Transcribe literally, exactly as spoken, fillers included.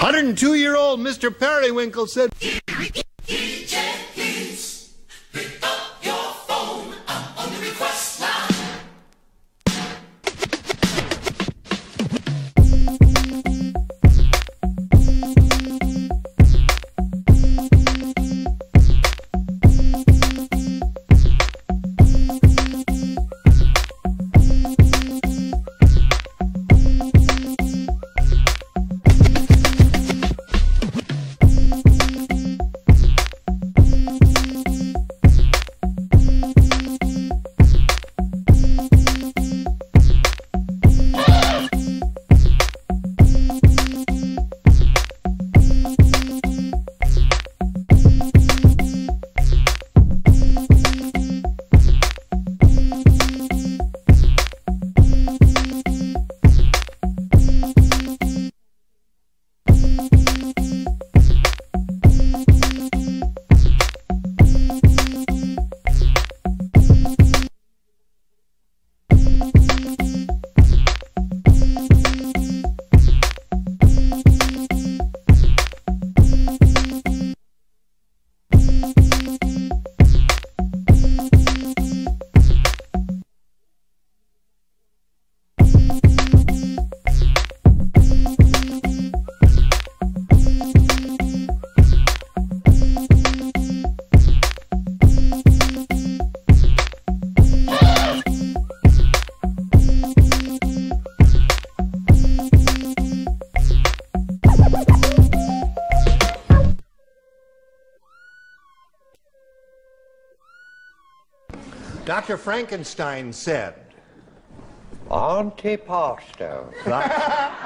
one hundred two-year-old Mister Periwinkle said, D J, please pick up your phone. I'm on the request line. Doctor Frankenstein said, Antipasto. Like,